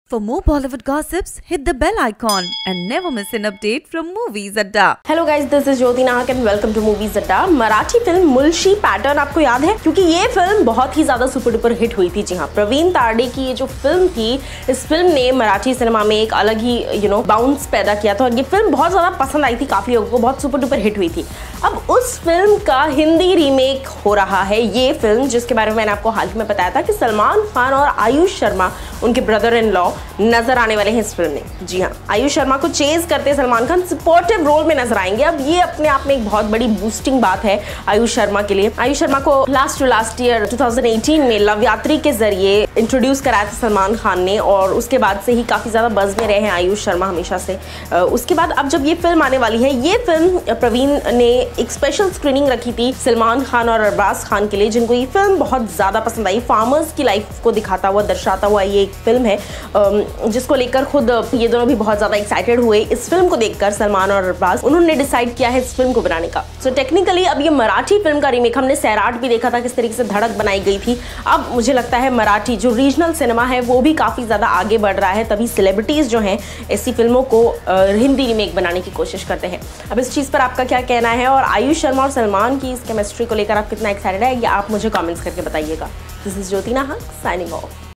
For more Bollywood gossips, hit the bell icon and never miss an update from Movies Adda. Hello guys, this is Jyoti Nahak and welcome to Movies Adda. Marathi film Mulshi pattern आपको याद है, क्योंकि ये film बहुत ही ज्यादा super duper hit हुई थी। जी हाँ, प्रवीण तारडे की ये जो फिल्म थी, इस फिल्म ने मराठी सिनेमा में एक अलग ही बाउंस पैदा किया था और ये फिल्म बहुत ज्यादा पसंद आई थी काफी लोगों को, बहुत सुपर डुपर हिट हुई थी। अब उस फिल्म का हिंदी रीमेक हो रहा है ये फिल्म, जिसके बारे में मैंने आपको हाल ही में बताया था कि सलमान खान और आयुष शर्मा, उनके ब्रदर इन लॉ, नजर आने वाले हैं इस फिल्म में। जी हाँ, आयुष शर्मा को चेज करते सलमान खान सपोर्टिव रोल में नजर आएंगे। अब ये अपने आप में एक बहुत बड़ी बूस्टिंग बात है आयुष शर्मा के लिए। आयुष शर्मा को लास्ट ईयर 2018 में लव यात्री के जरिए इंट्रोड्यूस कराया था सलमान खान ने, और उसके बाद से ही काफी ज्यादा बज़ में रहे हैं आयुष शर्मा हमेशा से। उसके बाद अब जब ये फिल्म आने वाली है, ये फिल्म प्रवीण ने एक स्पेशल स्क्रीनिंग रखी थी सलमान खान और अरबाज खान के लिए, जिनको ये फिल्म बहुत ज्यादा पसंद आई। फार्मर्स की लाइफ को दिखाता हुआ, दर्शाता हुआ ये एक फिल्म है, जिसको लेकर खुद ये दोनों भी बहुत ज्यादा एक्साइटेड हुए। इस फिल्म को देखकर सलमान और अरबाज, उन्होंने डिसाइड किया है इस फिल्म को बनाने का। सो टेक्निकली अब ये मराठी फिल्म का रीमेक, हमने सैराट भी देखा था किस तरीके से धड़क बनाई गई थी। अब मुझे लगता है मराठी जो रीजनल सिनेमा है वो भी काफी ज्यादा आगे बढ़ रहा है, तभी सेलिब्रिटीज जो हैं ऐसी फिल्मों को हिंदी रीमेक बनाने की कोशिश करते हैं। अब इस चीज पर आपका क्या कहना है, और आयुष शर्मा और सलमान की इस केमिस्ट्री को लेकर आप कितना एक्साइटेड है, ये आप मुझे कमेंट्स करके बताइएगा। दिस इज ज्योति नाहक साइनिंग ऑफ।